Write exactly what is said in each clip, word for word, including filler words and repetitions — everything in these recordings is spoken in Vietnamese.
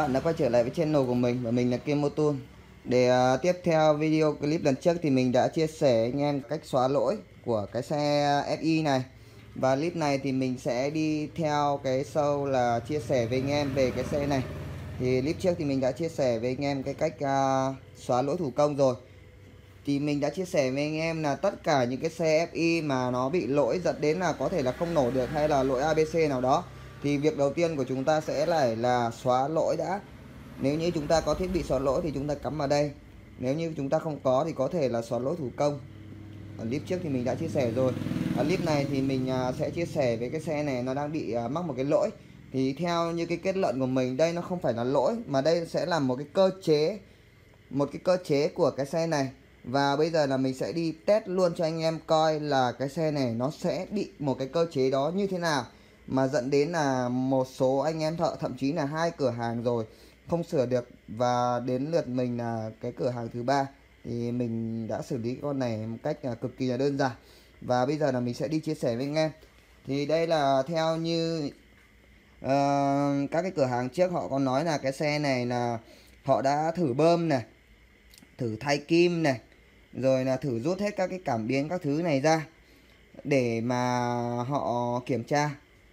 bạn đã quay trở lại với channel của mình và mình là Kim Motul. Để uh, tiếp theo video clip lần trước thì mình đã chia sẻ anh em cách xóa lỗi của cái xe ép i này. Và clip này thì mình sẽ đi theo cái show là chia sẻ với anh em về cái xe này. Thì clip trước thì mình đã chia sẻ với anh em cái cách uh, xóa lỗi thủ công rồi. Thì mình đã chia sẻ với anh em là tất cả những cái xe ép i mà nó bị lỗi dẫn đến là có thể là không nổ được hay là lỗi a bê xê nào đó, thì việc đầu tiên của chúng ta sẽ lại là xóa lỗi đã. Nếu như chúng ta có thiết bị xóa lỗi thì chúng ta cắm vào đây. Nếu như chúng ta không có thì có thể là xóa lỗi thủ công. Ở clip trước thì mình đã chia sẻ rồi. Ở clip này thì mình sẽ chia sẻ với cái xe này nó đang bị mắc một cái lỗi. Thì theo như cái kết luận của mình, đây nó không phải là lỗi mà đây sẽ là một cái cơ chế, một cái cơ chế của cái xe này. Và bây giờ là mình sẽ đi test luôn cho anh em coi là cái xe này nó sẽ bị một cái cơ chế đó như thế nào mà dẫn đến là một số anh em thợ, thậm chí là hai cửa hàng rồi không sửa được, và đến lượt mình là cái cửa hàng thứ ba thì mình đã xử lý con này một cách cực kỳ là đơn giản. Và bây giờ là mình sẽ đi chia sẻ với anh em. Thì đây là theo như uh, các cái cửa hàng trước họ có nói là cái xe này là họ đã thử bơm này, thử thay kim này, rồi là thử rút hết các cái cảm biến các thứ này ra để mà họ kiểm tra.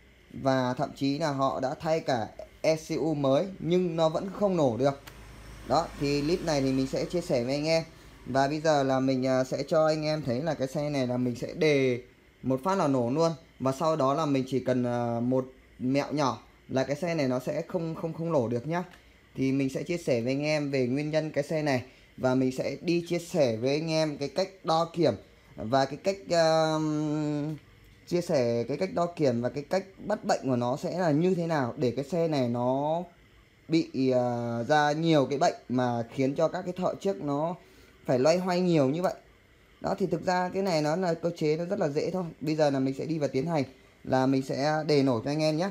Và thậm chí là họ đã thay cả e xê u mới nhưng nó vẫn không nổ được. Đó, thì clip này thì mình sẽ chia sẻ với anh em. Và bây giờ là mình sẽ cho anh em thấy là cái xe này là mình sẽ đề một phát là nổ luôn. Và sau đó là mình chỉ cần một mẹo nhỏ là cái xe này nó sẽ không không không nổ được nhá. Thì mình sẽ chia sẻ với anh em về nguyên nhân cái xe này. Và mình sẽ đi chia sẻ với anh em cái cách đo kiểm và cái cách uh, chia sẻ cái cách đo kiểm và cái cách bắt bệnh của nó sẽ là như thế nào để cái xe này nó bị uh, ra nhiều cái bệnh mà khiến cho các cái thợ trước nó phải loay hoay nhiều như vậy. Đó, thì thực ra cái này nó là cơ chế nó rất là dễ thôi. Bây giờ là mình sẽ đi vào tiến hành là mình sẽ đề nổ cho anh em nhé.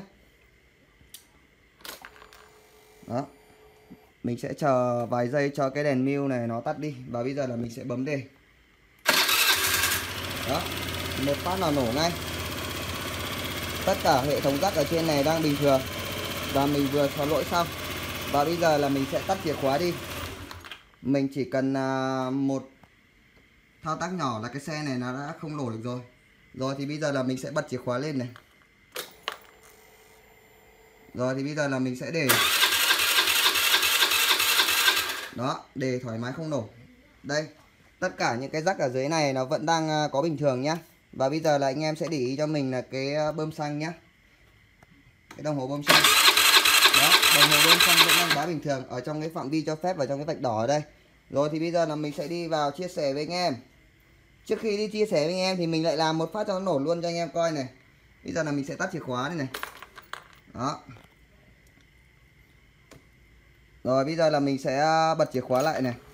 Đó, mình sẽ chờ vài giây cho cái đèn mưu này nó tắt đi. Và bây giờ là mình sẽ bấm đề. Đó, một phát là nổ ngay. Tất cả hệ thống rắc ở trên này đang bình thường. Và mình vừa xóa lỗi xong. Và bây giờ là mình sẽ tắt chìa khóa đi. Mình chỉ cần một thao tác nhỏ là cái xe này nó đã không nổ được rồi. Rồi thì bây giờ là mình sẽ bật chìa khóa lên này. Rồi thì bây giờ là mình sẽ để. Đó, để thoải mái không nổ. Đây, tất cả những cái rắc ở dưới này nó vẫn đang có bình thường nhá. Và bây giờ là anh em sẽ để ý cho mình là cái bơm xăng nhá. Cái đồng hồ bơm xăng. Đó, đồng hồ bơm xăng vẫn đang báo bình thường ở trong cái phạm vi cho phép và trong cái vạch đỏ ở đây. Rồi thì bây giờ là mình sẽ đi vào chia sẻ với anh em. Trước khi đi chia sẻ với anh em thì mình lại làm một phát cho nó nổ luôn cho anh em coi này. Bây giờ là mình sẽ tắt chìa khóa đây này. Đó. Rồi bây giờ là mình sẽ bật chìa khóa lại này.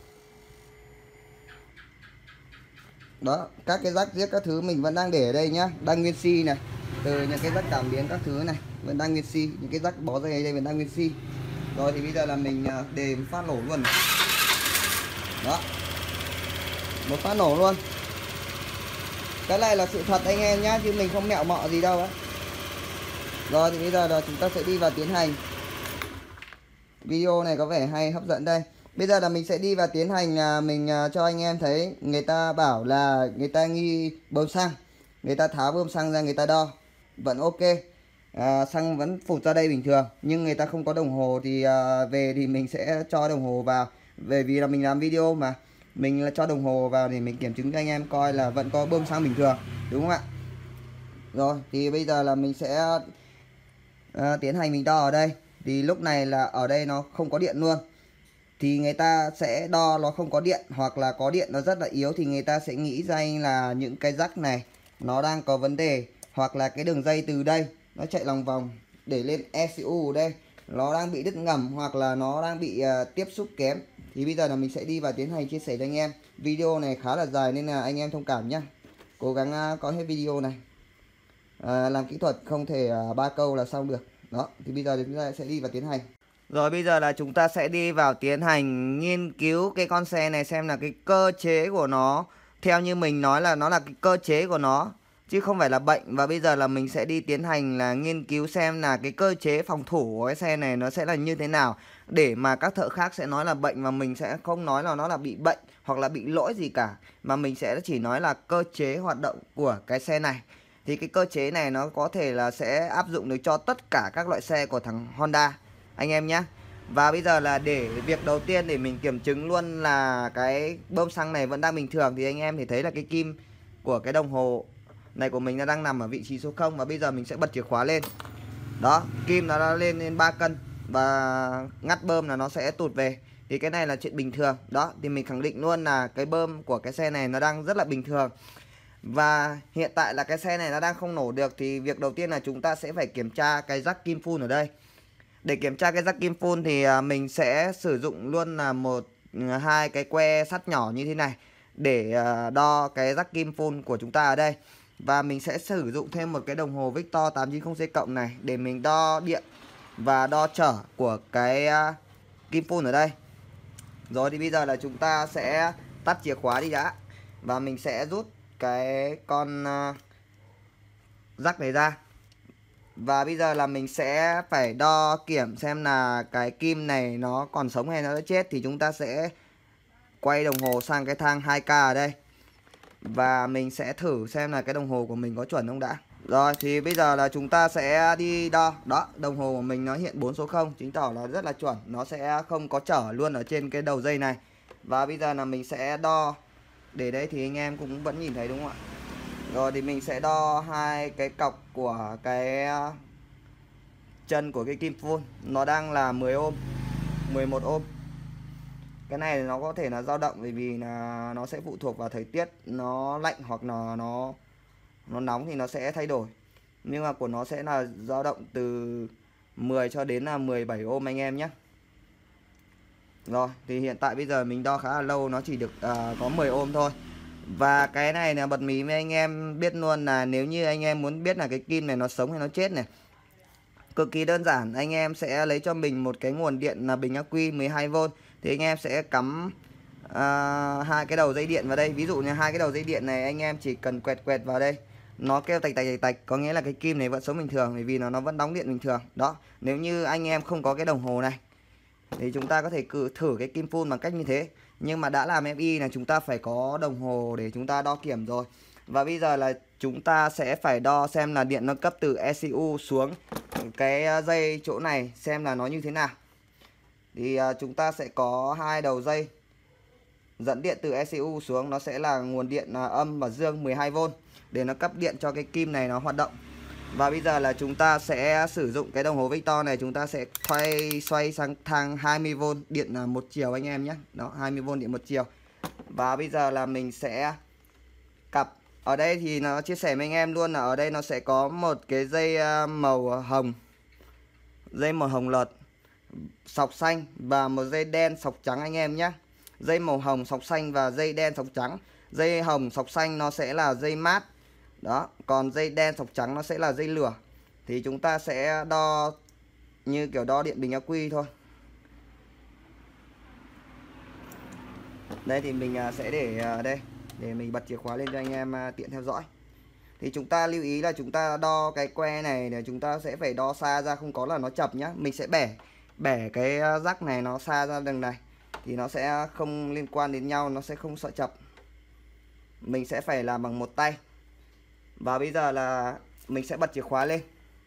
Đó, các cái rắc giết các thứ mình vẫn đang để ở đây nhá, đang nguyên si này. Từ những cái rắc cảm biến các thứ này vẫn đang nguyên si, những cái rắc bó dây đây vẫn đang nguyên si. Rồi thì bây giờ là mình đề một phát nổ luôn này. Đó, một phát nổ luôn. Cái này là sự thật anh em nhá, chứ mình không mẹo mọ gì đâu á. Rồi thì bây giờ là chúng ta sẽ đi vào tiến hành. Video này có vẻ hay hấp dẫn đây. Bây giờ là mình sẽ đi vào tiến hành là mình cho anh em thấy. Người ta bảo là người ta nghi bơm xăng, người ta tháo bơm xăng ra người ta đo vẫn ok, à, xăng vẫn phụt ra đây bình thường. Nhưng người ta không có đồng hồ thì à, về thì mình sẽ cho đồng hồ vào. Bởi vì là mình làm video mà, mình là cho đồng hồ vào để mình kiểm chứng cho anh em coi là vẫn có bơm xăng bình thường, đúng không ạ? Rồi thì bây giờ là mình sẽ à, tiến hành mình đo ở đây. Thì lúc này là ở đây nó không có điện luôn. Thì người ta sẽ đo nó không có điện, hoặc là có điện nó rất là yếu thì người ta sẽ nghĩ ra là những cái rắc này nó đang có vấn đề, hoặc là cái đường dây từ đây nó chạy lòng vòng để lên e xê u ở đây nó đang bị đứt ngầm, hoặc là nó đang bị uh, tiếp xúc kém. Thì bây giờ là mình sẽ đi vào tiến hành chia sẻ cho anh em. Video này khá là dài nên là anh em thông cảm nhé. Cố gắng uh, có hết video này. uh, Làm kỹ thuật không thể uh, ba câu là xong được. Đó, thì bây giờ thì chúng ta sẽ đi vào tiến hành. Rồi bây giờ là chúng ta sẽ đi vào tiến hành nghiên cứu cái con xe này xem là cái cơ chế của nó, theo như mình nói là nó là cái cơ chế của nó chứ không phải là bệnh. Và bây giờ là mình sẽ đi tiến hành là nghiên cứu xem là cái cơ chế phòng thủ của cái xe này nó sẽ là như thế nào, để mà các thợ khác sẽ nói là bệnh và mình sẽ không nói là nó là bị bệnh hoặc là bị lỗi gì cả, mà mình sẽ chỉ nói là cơ chế hoạt động của cái xe này. Thì cái cơ chế này nó có thể là sẽ áp dụng được cho tất cả các loại xe của thằng Honda anh em nhé. Và bây giờ là để việc đầu tiên để mình kiểm chứng luôn là cái bơm xăng này vẫn đang bình thường, thì anh em thì thấy là cái kim của cái đồng hồ này của mình nó đang nằm ở vị trí số không. Và bây giờ mình sẽ bật chìa khóa lên. Đó, kim nó đã lên lên ba cân và ngắt bơm là nó sẽ tụt về. Thì cái này là chuyện bình thường. Đó, thì mình khẳng định luôn là cái bơm của cái xe này nó đang rất là bình thường. Và hiện tại là cái xe này nó đang không nổ được, thì việc đầu tiên là chúng ta sẽ phải kiểm tra cái rắc kim phun ở đây. Để kiểm tra cái rắc kim phun thì mình sẽ sử dụng luôn là một hai cái que sắt nhỏ như thế này để đo cái rắc kim phun của chúng ta ở đây. Và mình sẽ sử dụng thêm một cái đồng hồ Victor tám chín không C cộng này để mình đo điện và đo trở của cái kim phun ở đây. Rồi thì bây giờ là chúng ta sẽ tắt chìa khóa đi đã, và mình sẽ rút cái con rắc này ra. Và bây giờ là mình sẽ phải đo kiểm xem là cái kim này nó còn sống hay nó đã chết. Thì chúng ta sẽ quay đồng hồ sang cái thang hai K ở đây, và mình sẽ thử xem là cái đồng hồ của mình có chuẩn không đã. Rồi thì bây giờ là chúng ta sẽ đi đo. Đó, đồng hồ của mình nó hiện bốn số không, chứng tỏ là rất là chuẩn. Nó sẽ không có trở luôn ở trên cái đầu dây này. Và bây giờ là mình sẽ đo. Để đấy thì anh em cũng vẫn nhìn thấy đúng không ạ? Rồi thì mình sẽ đo hai cái cọc của cái chân của cái kim phun. Nó đang là mười ohm, mười một ohm. Cái này nó có thể là dao động bởi vì là nó sẽ phụ thuộc vào thời tiết, nó lạnh hoặc là nó nó nóng thì nó sẽ thay đổi. Nhưng mà của nó sẽ là dao động từ mười cho đến là mười bảy ohm anh em nhé. Rồi thì hiện tại bây giờ mình đo khá là lâu, nó chỉ được uh, có mười ohm thôi. Và cái này là bật mí với anh em biết luôn là nếu như anh em muốn biết là cái kim này nó sống hay nó chết này, cực kỳ đơn giản. Anh em sẽ lấy cho mình một cái nguồn điện là bình ắc quy mười hai vôn. Thì anh em sẽ cắm uh, hai cái đầu dây điện vào đây. Ví dụ như hai cái đầu dây điện này anh em chỉ cần quẹt quẹt vào đây, nó kêu tạch tạch tạch tạch, có nghĩa là cái kim này vẫn sống bình thường, bởi vì nó nó vẫn đóng điện bình thường. Đó, nếu như anh em không có cái đồng hồ này thì chúng ta có thể cử thử cái kim phun bằng cách như thế. Nhưng mà đã làm ép i là chúng ta phải có đồng hồ để chúng ta đo kiểm rồi. Và bây giờ là chúng ta sẽ phải đo xem là điện nó cấp từ e xê u xuống cái dây chỗ này xem là nó như thế nào. Thì uh, chúng ta sẽ có hai đầu dây dẫn điện từ e xê u xuống, nó sẽ là nguồn điện uh, âm và dương mười hai vôn để nó cấp điện cho cái kim này nó hoạt động. Và bây giờ là chúng ta sẽ sử dụng cái đồng hồ Victor này, chúng ta sẽ xoay xoay sang thang hai mươi vôn điện là một chiều anh em nhé. Đó, hai mươi vôn điện một chiều. Và bây giờ là mình sẽ cặp. Ở đây thì nó chia sẻ với anh em luôn là ở đây nó sẽ có một cái dây màu hồng, dây màu hồng lợt sọc xanh và một dây đen sọc trắng anh em nhé. Dây màu hồng sọc xanh và dây đen sọc trắng. Dây hồng sọc xanh nó sẽ là dây mát. Đó, còn dây đen sọc trắng nó sẽ là dây lửa. Thì chúng ta sẽ đo như kiểu đo điện bình ắc quy thôi. Đây thì mình sẽ để ở đây để mình bật chìa khóa lên cho anh em tiện theo dõi. Thì chúng ta lưu ý là chúng ta đo cái que này để chúng ta sẽ phải đo xa ra, không có là nó chập nhá. Mình sẽ bẻ bẻ cái rắc này nó xa ra đường này thì nó sẽ không liên quan đến nhau, nó sẽ không sợ chập. Mình sẽ phải làm bằng một tay. Và bây giờ là mình sẽ bật chìa khóa lên.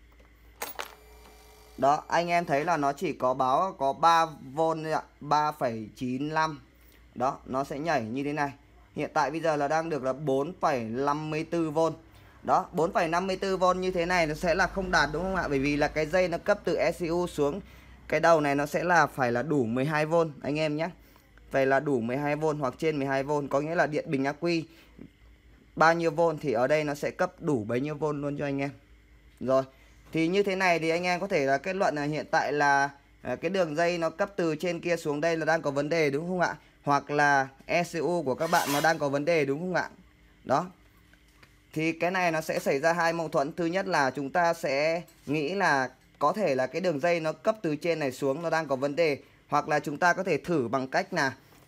Đó, anh em thấy là nó chỉ có báo có ba vôn thôi ạ, ba phẩy chín lăm. Đó, nó sẽ nhảy như thế này. Hiện tại bây giờ là đang được là bốn phẩy năm mươi tư vôn. Đó, bốn phẩy năm mươi tư vôn như thế này nó sẽ là không đạt đúng không ạ? Bởi vì là cái dây nó cấp từ e xê u xuống cái đầu này nó sẽ là phải là đủ mười hai vôn anh em nhé. Phải là đủ mười hai vôn hoặc trên mười hai vôn, có nghĩa là điện bình ắc quy bao nhiêu vôn thì ở đây nó sẽ cấp đủ bấy nhiêu vôn luôn cho anh em. Rồi, thì như thế này thì anh em có thể là kết luận là hiện tại là cái đường dây nó cấp từ trên kia xuống đây là đang có vấn đề đúng không ạ? Hoặc là e xê u của các bạn nó đang có vấn đề đúng không ạ? Đó. Thì cái này nó sẽ xảy ra hai mâu thuẫn. Thứ nhất là chúng ta sẽ nghĩ là có thể là cái đường dây nó cấp từ trên này xuống nó đang có vấn đề. Hoặc là chúng ta có thể thử bằng cách là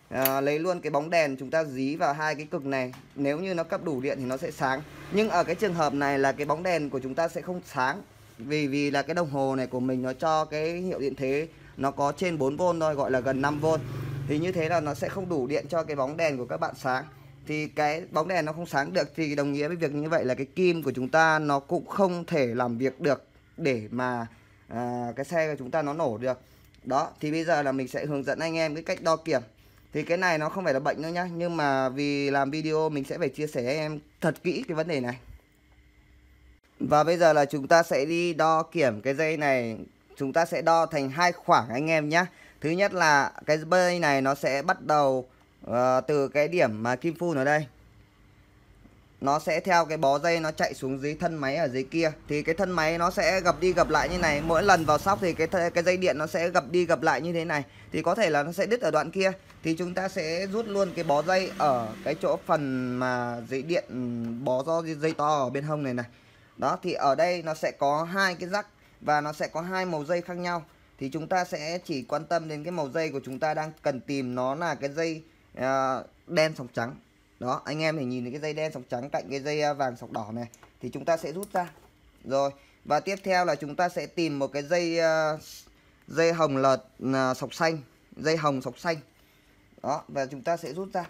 à, lấy luôn cái bóng đèn chúng ta dí vào hai cái cực này. Nếu như nó cấp đủ điện thì nó sẽ sáng. Nhưng ở cái trường hợp này là cái bóng đèn của chúng ta sẽ không sáng, vì vì là cái đồng hồ này của mình nó cho cái hiệu điện thế nó có trên bốn vôn thôi, gọi là gần năm vôn. Thì như thế là nó sẽ không đủ điện cho cái bóng đèn của các bạn sáng. Thì cái bóng đèn nó không sáng được thì đồng nghĩa với việc như vậy là cái kim của chúng ta nó cũng không thể làm việc được để mà à, cái xe của chúng ta nó nổ được. Đó, thì bây giờ là mình sẽ hướng dẫn anh em cái cách đo kiểm. Thì cái này nó không phải là bệnh đâu nhá, nhưng mà vì làm video mình sẽ phải chia sẻ anh em thật kỹ cái vấn đề này. Và bây giờ là chúng ta sẽ đi đo kiểm cái dây này. Chúng ta sẽ đo thành hai khoảng anh em nhé. Thứ nhất là cái dây này nó sẽ bắt đầu uh, từ cái điểm mà kim phun ở đây. Nó sẽ theo cái bó dây nó chạy xuống dưới thân máy ở dưới kia. Thì cái thân máy nó sẽ gập đi gập lại như này. Mỗi lần vào sóc thì cái cái dây điện nó sẽ gập đi gập lại như thế này. Thì có thể là nó sẽ đứt ở đoạn kia. Thì chúng ta sẽ rút luôn cái bó dây ở cái chỗ phần mà dây điện, bó do dây to ở bên hông này này. Đó, thì ở đây nó sẽ có hai cái rắc và nó sẽ có hai màu dây khác nhau. Thì chúng ta sẽ chỉ quan tâm đến cái màu dây của chúng ta đang cần tìm, nó là cái dây uh, đen sọc trắng. Đó, anh em thì nhìn thấy cái dây đen sọc trắng cạnh cái dây vàng sọc đỏ này thì chúng ta sẽ rút ra. Rồi, và tiếp theo là chúng ta sẽ tìm một cái dây uh, dây hồng lợt uh, sọc xanh, dây hồng sọc xanh. Đó, và chúng ta sẽ rút ra.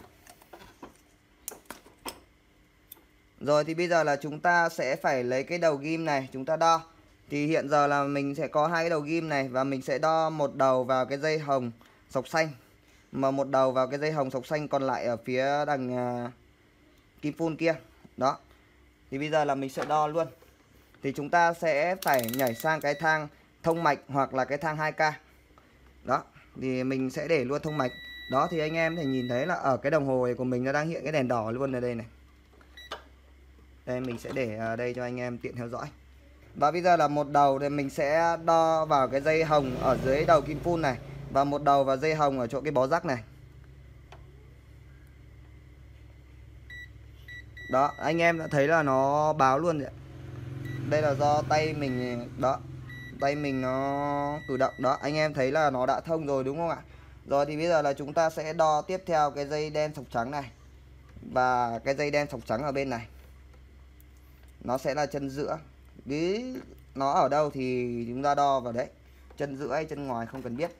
Rồi thì bây giờ là chúng ta sẽ phải lấy cái đầu ghim này chúng ta đo. Thì hiện giờ là mình sẽ có hai cái đầu ghim này và mình sẽ đo một đầu vào cái dây hồng sọc xanh, mà một đầu vào cái dây hồng sọc xanh còn lại ở phía đằng uh, kim phun kia. Đó. Thì bây giờ là mình sẽ đo luôn. Thì chúng ta sẽ phải nhảy sang cái thang thông mạch hoặc là cái thang hai K. Đó, thì mình sẽ để luôn thông mạch. Đó, thì anh em thì nhìn thấy là ở cái đồng hồ này của mình nó đang hiện cái đèn đỏ luôn ở đây này. Đây mình sẽ để ở đây cho anh em tiện theo dõi. Và bây giờ là một đầu thì mình sẽ đo vào cái dây hồng ở dưới đầu kim phun này, và một đầu vào dây hồng ở chỗ cái bó rắc này. Đó, anh em đã thấy là nó báo luôn rồi. Đây là do tay mình, đó, tay mình nó cử động. Đó, anh em thấy là nó đã thông rồi đúng không ạ? Rồi thì bây giờ là chúng ta sẽ đo tiếp theo cái dây đen sọc trắng này và cái dây đen sọc trắng ở bên này. Nó sẽ là chân giữa. Cứ nó ở đâu thì chúng ta đo vào đấy. Chân giữa hay chân ngoài không cần biết.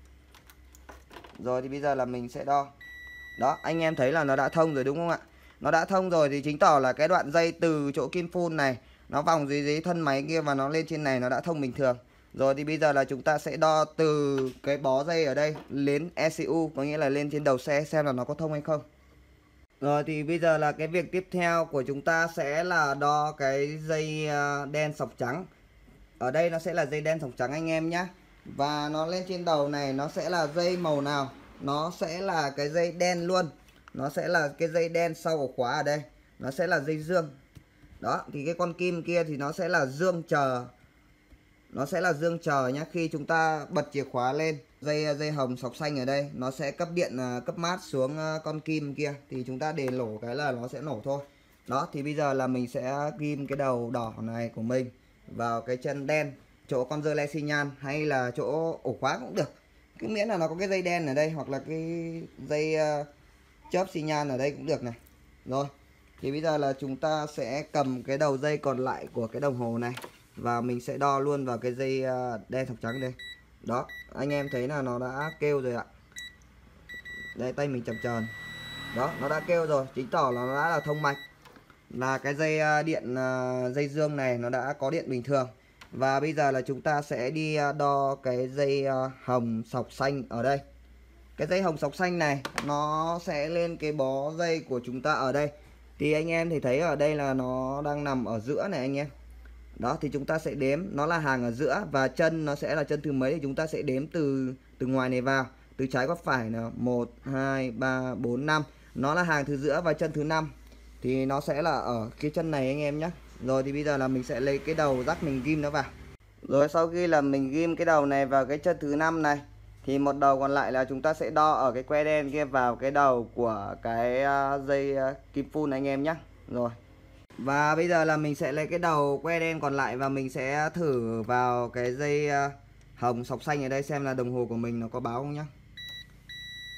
Rồi thì bây giờ là mình sẽ đo. Đó, anh em thấy là nó đã thông rồi đúng không ạ? Nó đã thông rồi thì chính tỏ là cái đoạn dây từ chỗ kim phun này nó vòng dưới dưới thân máy kia và nó lên trên này nó đã thông bình thường. Rồi thì bây giờ là chúng ta sẽ đo từ cái bó dây ở đây đến e xê u, có nghĩa là lên trên đầu xe xem là nó có thông hay không. Rồi thì bây giờ là cái việc tiếp theo của chúng ta sẽ là đo cái dây đen sọc trắng. Ở đây nó sẽ là dây đen sọc trắng anh em nhé. Và nó lên trên đầu này nó sẽ là dây màu nào? Nó sẽ là cái dây đen luôn. Nó sẽ là cái dây đen sau ổ khóa ở đây. Nó sẽ là dây dương. Đó, thì cái con kim kia thì nó sẽ là dương chờ. Nó sẽ là dương chờ nhé. Khi chúng ta bật chìa khóa lên, dây dây hồng sọc xanh ở đây nó sẽ cấp điện, cấp mát xuống con kim kia. Thì chúng ta để lổ cái là nó sẽ nổ thôi. Đó, thì bây giờ là mình sẽ ghim cái đầu đỏ này của mình vào cái chân đen, chỗ con dơ le xi nhan hay là chỗ ổ khóa cũng được. Cứ miễn là nó có cái dây đen ở đây hoặc là cái dây uh, chớp xi nhan ở đây cũng được này. Rồi, thì bây giờ là chúng ta sẽ cầm cái đầu dây còn lại của cái đồng hồ này và mình sẽ đo luôn vào cái dây uh, đen sọc trắng đây. Đó, anh em thấy là nó đã kêu rồi ạ. Đây, tay mình chầm chờn. Đó, nó đã kêu rồi, chính tỏ là nó đã là thông mạch. Là cái dây điện, dây dương này nó đã có điện bình thường. Và bây giờ là chúng ta sẽ đi đo cái dây hồng sọc xanh ở đây. Cái dây hồng sọc xanh này nó sẽ lên cái bó dây của chúng ta ở đây. Thì anh em thì thấy ở đây là nó đang nằm ở giữa này anh em. Đó, thì chúng ta sẽ đếm, nó là hàng ở giữa và chân nó sẽ là chân thứ mấy thì chúng ta sẽ đếm từ từ ngoài này vào, từ trái qua phải là một, hai, ba, bốn, năm. Nó là hàng thứ giữa và chân thứ năm. Thì nó sẽ là ở cái chân này anh em nhé. Rồi thì bây giờ là mình sẽ lấy cái đầu rắc mình ghim nó vào. Rồi sau khi là mình ghim cái đầu này vào cái chân thứ năm này thì một đầu còn lại là chúng ta sẽ đo ở cái que đen kia vào cái đầu của cái dây kim phun anh em nhé. Rồi. Và bây giờ là mình sẽ lấy cái đầu que đen còn lại và mình sẽ thử vào cái dây hồng sọc xanh ở đây xem là đồng hồ của mình nó có báo không nhá.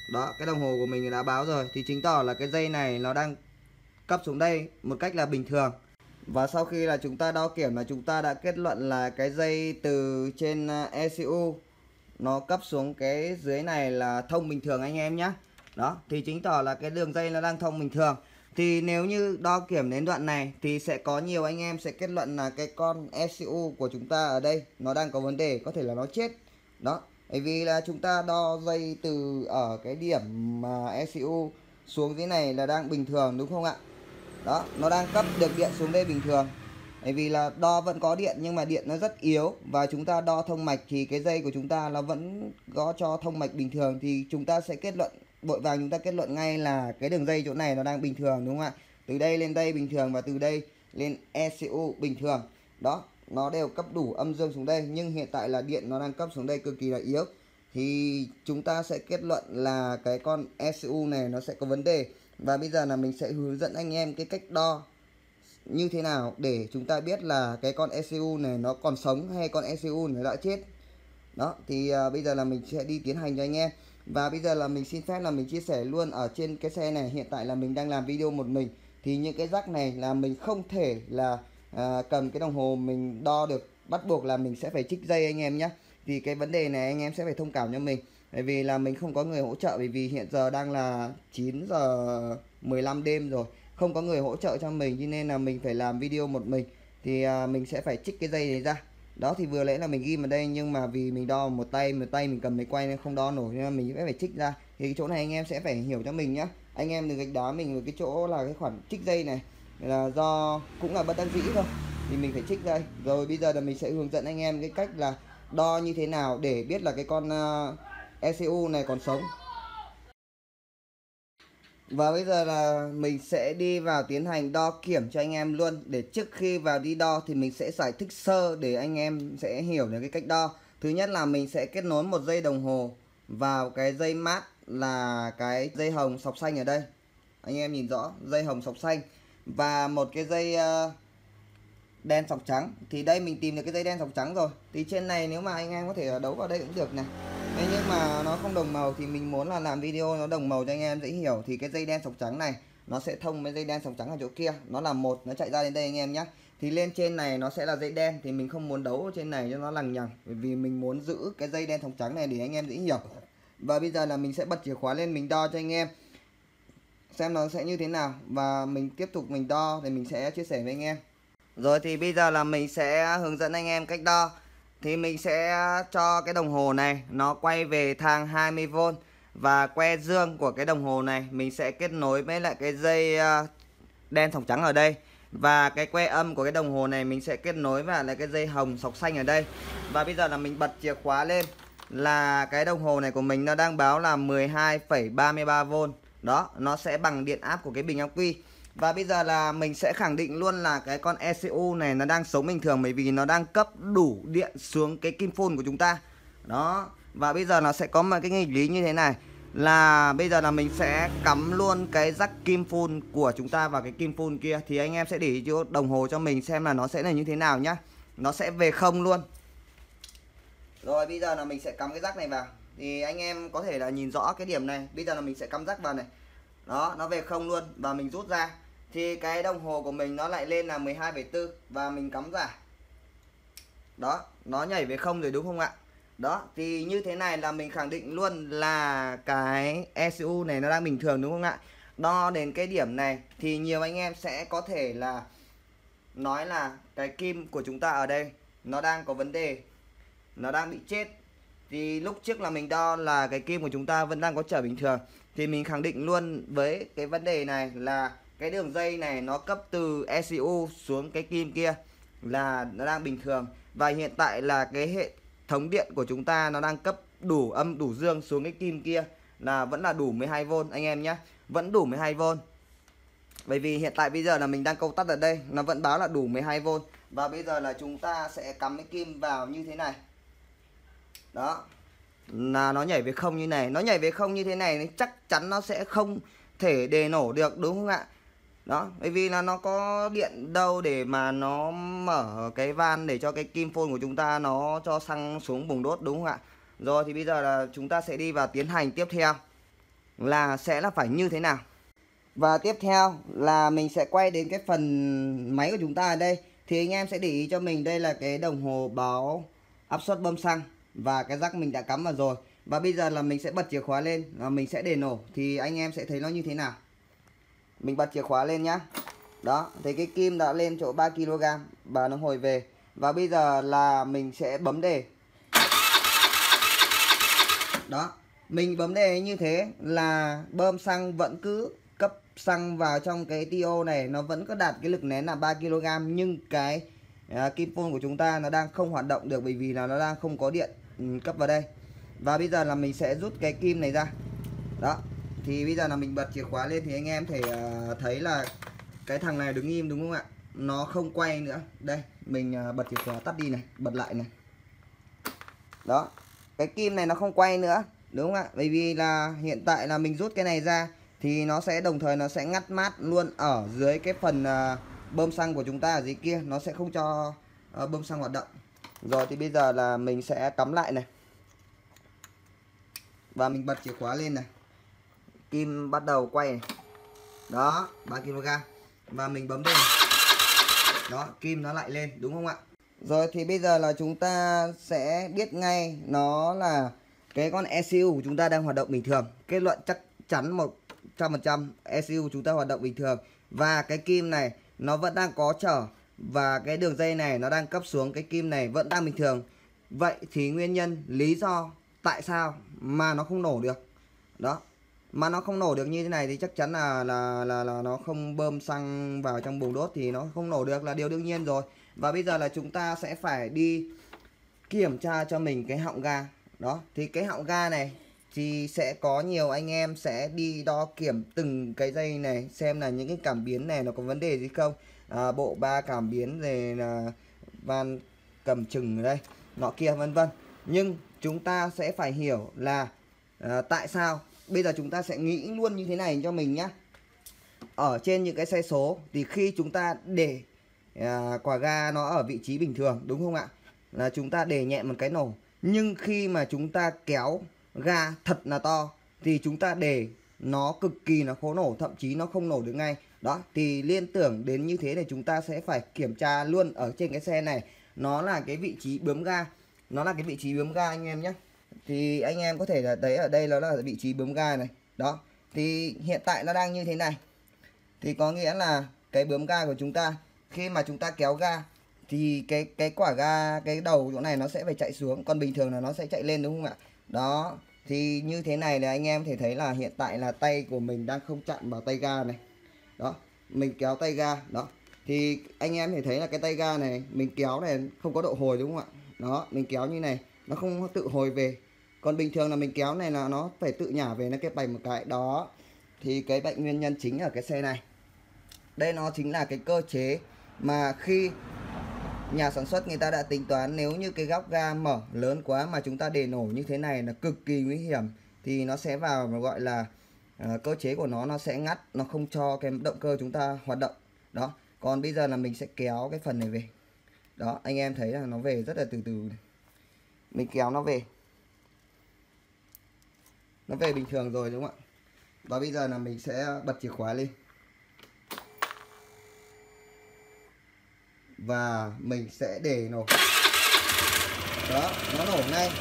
Đó, cái đồng hồ của mình đã báo rồi, thì chứng tỏ là cái dây này nó đang cấp xuống đây một cách là bình thường. Và sau khi là chúng ta đo kiểm là chúng ta đã kết luận là cái dây từ trên e xê u nó cấp xuống cái dưới này là thông bình thường anh em nhé. Đó, thì chứng tỏ là cái đường dây nó đang thông bình thường. Thì nếu như đo kiểm đến đoạn này thì sẽ có nhiều anh em sẽ kết luận là cái con e xê u của chúng ta ở đây nó đang có vấn đề, có thể là nó chết. Đó, bởi vì là chúng ta đo dây từ ở cái điểm mà e xê u xuống dưới này là đang bình thường đúng không ạ? Đó, nó đang cấp được điện xuống đây bình thường. Bởi vì là đo vẫn có điện nhưng mà điện nó rất yếu, và chúng ta đo thông mạch thì cái dây của chúng ta nó vẫn có cho thông mạch bình thường, thì chúng ta sẽ kết luận vội vàng chúng ta kết luận ngay là cái đường dây chỗ này nó đang bình thường đúng không ạ? Từ đây lên đây bình thường và từ đây lên e xê u bình thường. Đó, nó đều cấp đủ âm dương xuống đây, nhưng hiện tại là điện nó đang cấp xuống đây cực kỳ là yếu, thì chúng ta sẽ kết luận là cái con e xê u này nó sẽ có vấn đề. Và bây giờ là mình sẽ hướng dẫn anh em cái cách đo như thế nào để chúng ta biết là cái con e xê u này nó còn sống hay con e xê u này đã chết. Đó, thì uh, bây giờ là mình sẽ đi tiến hành cho anh em. Và bây giờ là mình xin phép là mình chia sẻ luôn ở trên cái xe này. Hiện tại là mình đang làm video một mình, thì những cái rắc này là mình không thể là uh, cầm cái đồng hồ mình đo được, bắt buộc là mình sẽ phải trích dây anh em nhé. Thì cái vấn đề này anh em sẽ phải thông cảm cho mình, bởi vì là mình không có người hỗ trợ, bởi vì hiện giờ đang là chín giờ mười lăm đêm rồi, không có người hỗ trợ cho mình, cho nên là mình phải làm video một mình. Thì uh, mình sẽ phải trích cái dây này ra. Đó, thì vừa nãy là mình ghi vào đây, nhưng mà vì mình đo một tay một tay mình cầm máy quay nên không đo nổi, nên mình sẽ phải trích ra. Thì cái chỗ này anh em sẽ phải hiểu cho mình nhé. Anh em đừng gạch đá mình với cái chỗ là cái khoản trích dây này là do cũng là bất đắc dĩ thôi, thì mình phải trích dây. Rồi bây giờ là mình sẽ hướng dẫn anh em cái cách là đo như thế nào để biết là cái con uh, e xê u này còn sống. Và bây giờ là mình sẽ đi vào tiến hành đo kiểm cho anh em luôn. Để trước khi vào đi đo thì mình sẽ giải thích sơ để anh em sẽ hiểu được cái cách đo. Thứ nhất là mình sẽ kết nối một dây đồng hồ vào cái dây mát là cái dây hồng sọc xanh ở đây. Anh em nhìn rõ dây hồng sọc xanh. Và một cái dây uh, đen sọc trắng. Thì đây mình tìm được cái dây đen sọc trắng rồi. Thì trên này nếu mà anh em có thể đấu vào đây cũng được này. Thế nhưng mà nó không đồng màu thì mình muốn là làm video nó đồng màu cho anh em dễ hiểu. Thì cái dây đen sọc trắng này nó sẽ thông với dây đen sọc trắng ở chỗ kia, nó là một, nó chạy ra đến đây anh em nhé. Thì lên trên này nó sẽ là dây đen, thì mình không muốn đấu ở trên này cho nó lằng nhằng, bởi vì mình muốn giữ cái dây đen sọc trắng này để anh em dễ hiểu. Và bây giờ là mình sẽ bật chìa khóa lên, mình đo cho anh em xem nó sẽ như thế nào, và mình tiếp tục mình đo thì mình sẽ chia sẻ với anh em. Rồi thì bây giờ là mình sẽ hướng dẫn anh em cách đo. Thì mình sẽ cho cái đồng hồ này nó quay về thang hai mươi vôn, và que dương của cái đồng hồ này mình sẽ kết nối với lại cái dây đen sọc trắng ở đây, và cái que âm của cái đồng hồ này mình sẽ kết nối với lại cái dây hồng sọc xanh ở đây. Và bây giờ là mình bật chìa khóa lên là cái đồng hồ này của mình nó đang báo là mười hai phẩy ba mươi ba vôn. Đó, nó sẽ bằng điện áp của cái bình ắc quy. Và bây giờ là mình sẽ khẳng định luôn là cái con e xê u này nó đang sống bình thường, bởi vì nó đang cấp đủ điện xuống cái kim phun của chúng ta. Đó, và bây giờ nó sẽ có một cái nghịch lý như thế này, là bây giờ là mình sẽ cắm luôn cái rắc kim phun của chúng ta vào cái kim phun kia. Thì anh em sẽ để ý chỗ đồng hồ cho mình xem là nó sẽ là như thế nào nhá. Nó sẽ về không luôn. Rồi bây giờ là mình sẽ cắm cái rắc này vào. Thì anh em có thể là nhìn rõ cái điểm này. Bây giờ là mình sẽ cắm rắc vào này. Đó, nó về không luôn. Và mình rút ra thì cái đồng hồ của mình nó lại lên là mười hai phẩy bốn. Và mình cắm giả. Đó, nó nhảy về không rồi đúng không ạ? Đó, thì như thế này là mình khẳng định luôn là cái e xê u này nó đang bình thường đúng không ạ? Đo đến cái điểm này thì nhiều anh em sẽ có thể là nói là cái kim của chúng ta ở đây nó đang có vấn đề, nó đang bị chết. Thì lúc trước là mình đo là cái kim của chúng ta vẫn đang có trở bình thường. Thì mình khẳng định luôn với cái vấn đề này là cái đường dây này nó cấp từ e xê u xuống cái kim kia là nó đang bình thường. Và hiện tại là cái hệ thống điện của chúng ta nó đang cấp đủ âm đủ dương xuống cái kim kia là vẫn là đủ mười hai vôn anh em nhé. Vẫn đủ mười hai vôn. Bởi vì hiện tại bây giờ là mình đang câu tắt ở đây, nó vẫn báo là đủ mười hai vôn. Và bây giờ là chúng ta sẽ cắm cái kim vào như thế này. Đó, là nó nhảy về không như này. Nó nhảy về không như thế này chắc chắn nó sẽ không thể đề nổ được đúng không ạ? Đó, bởi vì là nó có điện đâu để mà nó mở cái van để cho cái kim phôn của chúng ta nó cho xăng xuống bùng đốt đúng không ạ? Rồi thì bây giờ là chúng ta sẽ đi vào tiến hành tiếp theo. là sẽ là phải như thế nào. Và tiếp theo là mình sẽ quay đến cái phần máy của chúng ta ở đây. Thì anh em sẽ để ý cho mình, đây là cái đồng hồ báo áp suất bơm xăng và cái rắc mình đã cắm vào rồi. Và bây giờ là mình sẽ bật chìa khóa lên và mình sẽ để nổ thì anh em sẽ thấy nó như thế nào. Mình bật chìa khóa lên nhá. Đó, thấy cái kim đã lên chỗ ba ki lô gam và nó hồi về. Và bây giờ là mình sẽ bấm đề. Đó, mình bấm đề như thế là bơm xăng vẫn cứ cấp xăng vào trong cái tê o này, nó vẫn có đạt cái lực nén là ba ki lô gam, nhưng cái à, kim phun của chúng ta nó đang không hoạt động được bởi vì là nó đang không có điện ừ, cấp vào đây. Và bây giờ là mình sẽ rút cái kim này ra. Đó, thì bây giờ là mình bật chìa khóa lên thì anh em thể uh, thấy là cái thằng này đứng im đúng không ạ, nó không quay nữa. Đây mình uh, bật chìa khóa tắt đi này, bật lại này. Đó, cái kim này nó không quay nữa đúng không ạ, bởi vì là hiện tại là mình rút cái này ra thì nó sẽ đồng thời nó sẽ ngắt mát luôn ở dưới cái phần uh, bơm xăng của chúng ta ở dưới kia, nó sẽ không cho uh, bơm xăng hoạt động. Rồi thì bây giờ là mình sẽ cắm lại này và mình bật chìa khóa lên này, kim bắt đầu quay này. Đó, ba ki lô gam và mình bấm lên. Đó, kim nó lại lên đúng không ạ. Rồi thì bây giờ là chúng ta sẽ biết ngay nó là cái con e xê u của chúng ta đang hoạt động bình thường. Kết luận chắc chắn một trăm phần trăm e xê u của chúng ta hoạt động bình thường. Và cái kim này nó vẫn đang có trở, và cái đường dây này nó đang cấp xuống, cái kim này vẫn đang bình thường. Vậy thì nguyên nhân, lý do tại sao mà nó không nổ được. Đó, mà nó không nổ được như thế này thì chắc chắn là là là, là nó không bơm xăng vào trong buồng đốt thì nó không nổ được là điều đương nhiên rồi. Và bây giờ là chúng ta sẽ phải đi kiểm tra cho mình cái họng ga. Đó, thì cái họng ga này thì sẽ có nhiều anh em sẽ đi đo kiểm từng cái dây này xem là những cái cảm biến này nó có vấn đề gì không. À, bộ ba cảm biến rồi là van cầm chừng ở đây nọ kia vân vân. Nhưng chúng ta sẽ phải hiểu là à, tại sao. Bây giờ chúng ta sẽ nghĩ luôn như thế này cho mình nhé. Ở trên những cái xe số thì khi chúng ta để à, quả ga nó ở vị trí bình thường đúng không ạ, là chúng ta để nhẹ một cái nổ. Nhưng khi mà chúng ta kéo ga thật là to thì chúng ta để nó cực kỳ nó khó nổ, thậm chí nó không nổ được ngay. Đó, thì liên tưởng đến như thế thì chúng ta sẽ phải kiểm tra luôn ở trên cái xe này, nó là cái vị trí bướm ga. Nó là cái vị trí bướm ga anh em nhé. Thì anh em có thể là thấy ở đây nó là vị trí bướm ga này. Đó, thì hiện tại nó đang như thế này, thì có nghĩa là cái bướm ga của chúng ta khi mà chúng ta kéo ga thì cái cái quả ga, cái đầu chỗ này nó sẽ phải chạy xuống, còn bình thường là nó sẽ chạy lên đúng không ạ. Đó, thì như thế này là anh em thể thấy là hiện tại là tay của mình đang không chạm vào tay ga này. Đó, mình kéo tay ga, đó thì anh em thể thấy là cái tay ga này mình kéo này không có độ hồi đúng không ạ. Đó, mình kéo như này nó không tự hồi về, còn bình thường là mình kéo này là nó phải tự nhả về, nó kẹp bành một cái. Đó, thì cái bệnh nguyên nhân chính ở cái xe này. Đây nó chính là cái cơ chế mà khi nhà sản xuất người ta đã tính toán, nếu như cái góc ga mở lớn quá mà chúng ta để nổ như thế này là cực kỳ nguy hiểm, thì nó sẽ vào mà gọi là uh, cơ chế của nó nó sẽ ngắt, nó không cho cái động cơ chúng ta hoạt động. Đó, còn bây giờ là mình sẽ kéo cái phần này về. Đó, anh em thấy là nó về rất là từ từ. Mình kéo nó về, nó về bình thường rồi đúng không ạ. Và bây giờ là mình sẽ bật chìa khóa lên và mình sẽ để nổ. Đó, nó nổ ngay.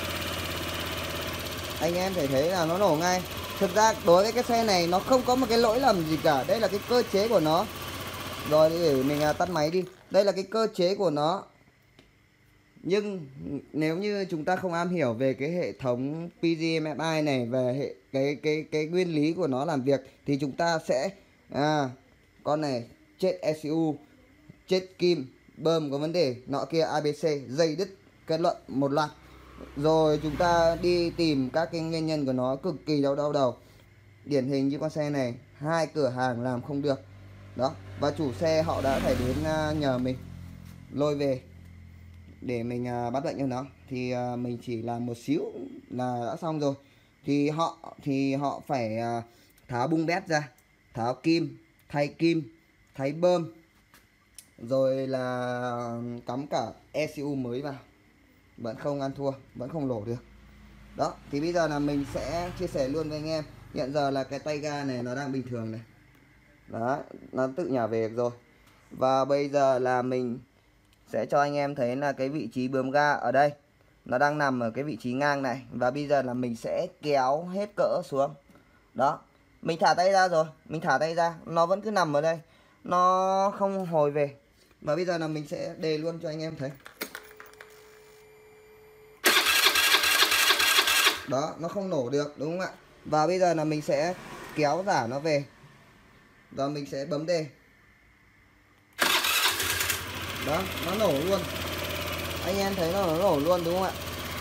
Anh em thể thấy là nó nổ ngay. Thực ra đối với cái xe này nó không có một cái lỗi lầm gì cả. Đây là cái cơ chế của nó. Rồi để mình tắt máy đi. Đây là cái cơ chế của nó. Nhưng nếu như chúng ta không am hiểu về cái hệ thống pê giê em ép i này, về hệ cái cái cái nguyên lý của nó làm việc, thì chúng ta sẽ à, con này chết e xê u, chết kim, bơm có vấn đề, nọ kia a bê xê, dây đứt, kết luận một loạt. Rồi chúng ta đi tìm các cái nguyên nhân của nó cực kỳ đau đau đầu. Điển hình như con xe này, hai cửa hàng làm không được. Đó, và chủ xe họ đã phải đến nhờ mình lôi về để mình uh, bắt bệnh cho nó. Thì uh, mình chỉ làm một xíu là đã xong rồi. Thì họ thì họ phải uh, tháo bung bét ra, tháo kim, thay kim, thay bơm, rồi là cắm cả e xê u mới vào, vẫn không ăn thua, vẫn không nổ được. Đó, thì bây giờ là mình sẽ chia sẻ luôn với anh em Hiện giờ là cái tay ga này nó đang bình thường này. Đó, nó tự nhả về được rồi. Và bây giờ là mình sẽ cho anh em thấy là cái vị trí bướm ga ở đây nó đang nằm ở cái vị trí ngang này. Và bây giờ là mình sẽ kéo hết cỡ xuống. Đó, mình thả tay ra rồi, mình thả tay ra, nó vẫn cứ nằm ở đây, nó không hồi về. Và bây giờ là mình sẽ đề luôn cho anh em thấy. Đó, nó không nổ được đúng không ạ? Và bây giờ là mình sẽ kéo giả nó về. Và mình sẽ bấm đề. Đó, nó nổ luôn. Anh em thấy nó nổ luôn đúng không ạ?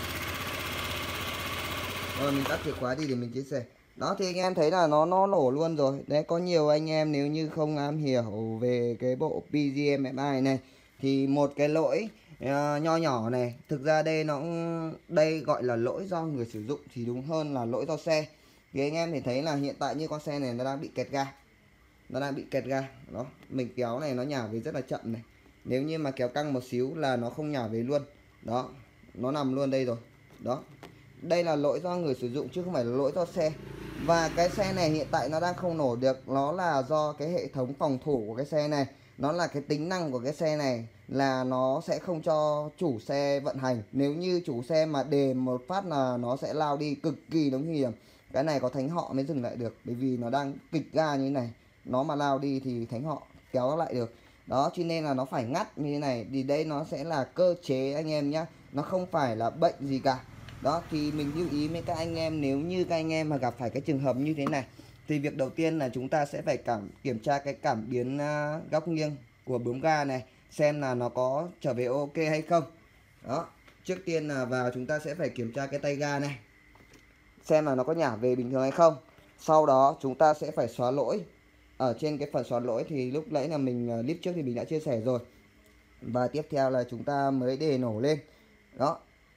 Rồi mình tắt chìa khóa đi để mình chia sẻ. Đó thì anh em thấy là nó nó nổ luôn rồi. Đấy, có nhiều anh em nếu như không am hiểu về cái bộ pê giê em ép i này thì một cái lỗi uh, nho nhỏ này, thực ra đây nó đây gọi là lỗi do người sử dụng thì đúng hơn là lỗi do xe. Thì anh em thì thấy là hiện tại như con xe này nó đang bị kẹt ga. Nó đang bị kẹt ga. Đó, mình kéo này nó nhả về rất là chậm này. Nếu như mà kéo căng một xíu là nó không nhả về luôn. Đó, nó nằm luôn đây rồi. Đó. Đây là lỗi do người sử dụng chứ không phải là lỗi do xe. Và cái xe này hiện tại nó đang không nổ được, nó là do cái hệ thống phòng thủ của cái xe này. Nó là cái tính năng của cái xe này là nó sẽ không cho chủ xe vận hành. Nếu như chủ xe mà đề một phát là nó sẽ lao đi, cực kỳ nó nguy hiểm. Cái này có thánh họ mới dừng lại được, bởi vì nó đang kịch ga như thế này. Nó mà lao đi thì thánh họ kéo nó lại được. Đó, cho nên là nó phải ngắt như thế này. Thì đây nó sẽ là cơ chế anh em nhé, nó không phải là bệnh gì cả. Đó thì mình lưu ý với các anh em, nếu như các anh em mà gặp phải cái trường hợp như thế này thì việc đầu tiên là chúng ta sẽ phải cảm kiểm tra cái cảm biến uh, góc nghiêng của bướm ga này, xem là nó có trở về ok hay không. Đó, trước tiên là vào chúng ta sẽ phải kiểm tra cái tay ga này, xem là nó có nhả về bình thường hay không. Sau đó chúng ta sẽ phải xóa lỗi. Ở trên cái phần xóa lỗi thì lúc nãy là mình uh, clip trước thì mình đã chia sẻ rồi. Và tiếp theo là chúng ta mới để nổ lên. Đó,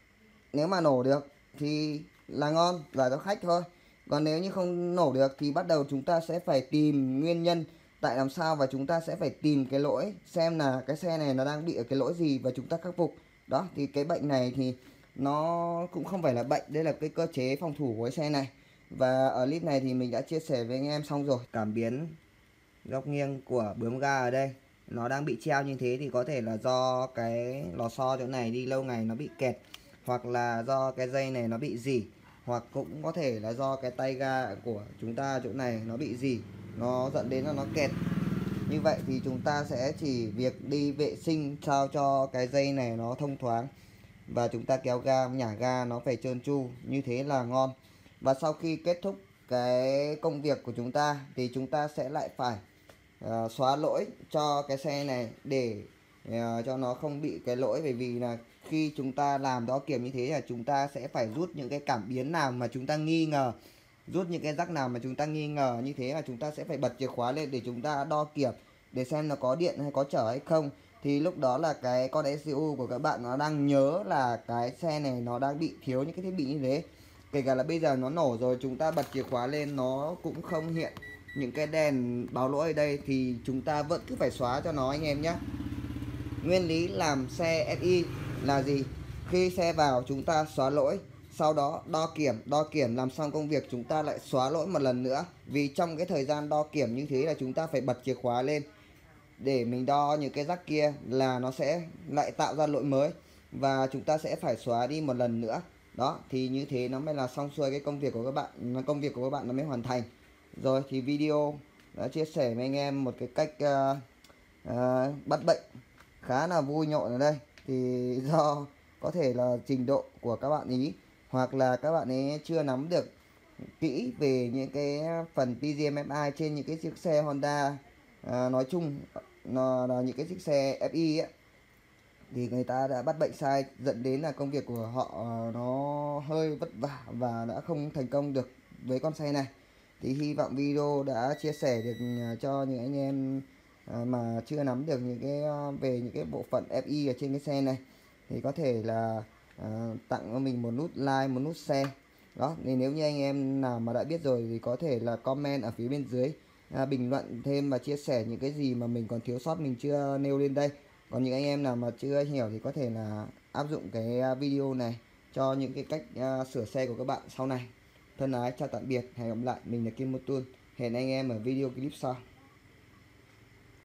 nếu mà nổ được thì là ngon và cho khách thôi. Còn nếu như không nổ được thì bắt đầu chúng ta sẽ phải tìm nguyên nhân tại làm sao, và chúng ta sẽ phải tìm cái lỗi, xem là cái xe này nó đang bị ở cái lỗi gì và chúng ta khắc phục. Đó thì cái bệnh này thì nó cũng không phải là bệnh, đây là cái cơ chế phòng thủ của cái xe này. Và ở clip này thì mình đã chia sẻ với anh em xong rồi. Cảm biến góc nghiêng của bướm ga ở đây nó đang bị treo như thế thì có thể là do cái lò xo chỗ này đi lâu ngày nó bị kẹt, hoặc là do cái dây này nó bị rỉ, hoặc cũng có thể là do cái tay ga của chúng ta chỗ này nó bị rỉ, nó dẫn đến là nó kẹt. Như vậy thì chúng ta sẽ chỉ việc đi vệ sinh sao cho cái dây này nó thông thoáng, và chúng ta kéo ga, nhả ga nó phải trơn tru, như thế là ngon. Và sau khi kết thúc cái công việc của chúng ta thì chúng ta sẽ lại phải uh, xóa lỗi cho cái xe này để uh, cho nó không bị cái lỗi. Bởi vì là khi chúng ta làm đo kiểm như thế là chúng ta sẽ phải rút những cái cảm biến nào mà chúng ta nghi ngờ, rút những cái rắc nào mà chúng ta nghi ngờ, như thế là chúng ta sẽ phải bật chìa khóa lên để chúng ta đo kiểm để xem nó có điện hay có chở hay không. Thì lúc đó là cái con e xê u của các bạn nó đang nhớ là cái xe này nó đang bị thiếu những cái thiết bị như thế. Kể cả là bây giờ nó nổ rồi, chúng ta bật chìa khóa lên nó cũng không hiện những cái đèn báo lỗi ở đây, thì chúng ta vẫn cứ phải xóa cho nó anh em nhé. Nguyên lý làm xe ét i là gì? Khi xe vào chúng ta xóa lỗi, sau đó đo kiểm, đo kiểm làm xong công việc chúng ta lại xóa lỗi một lần nữa. Vì trong cái thời gian đo kiểm như thế là chúng ta phải bật chìa khóa lên để mình đo những cái rắc kia, là nó sẽ lại tạo ra lỗi mới và chúng ta sẽ phải xóa đi một lần nữa. Đó thì như thế nó mới là xong xuôi cái công việc của các bạn, công việc của các bạn nó mới hoàn thành. Rồi thì video đã chia sẻ với anh em một cái cách uh, uh, bắt bệnh khá là vui nhộn ở đây. Thì do có thể là trình độ của các bạn ý, hoặc là các bạn ấy chưa nắm được kỹ về những cái phần pê giê em ép i trên những cái chiếc xe Honda à, nói chung nó là những cái chiếc xe ép i ấy, thì người ta đã bắt bệnh sai, dẫn đến là công việc của họ nó hơi vất vả và đã không thành công được với con xe này. Thì hy vọng video đã chia sẻ được cho những anh em mà chưa nắm được những cái về những cái bộ phận ép i ở trên cái xe này thì có thể là à, tặng cho mình một nút like, một nút share. Đó, thì nếu như anh em nào mà đã biết rồi thì có thể là comment ở phía bên dưới, à, bình luận thêm và chia sẻ những cái gì mà mình còn thiếu sót mình chưa nêu lên đây. Còn những anh em nào mà chưa hiểu thì có thể là áp dụng cái video này cho những cái cách uh, sửa xe của các bạn sau này. Thân ái chào tạm biệt, hẹn gặp lại. Mình là Kim Motul. Hẹn anh em ở video clip sau.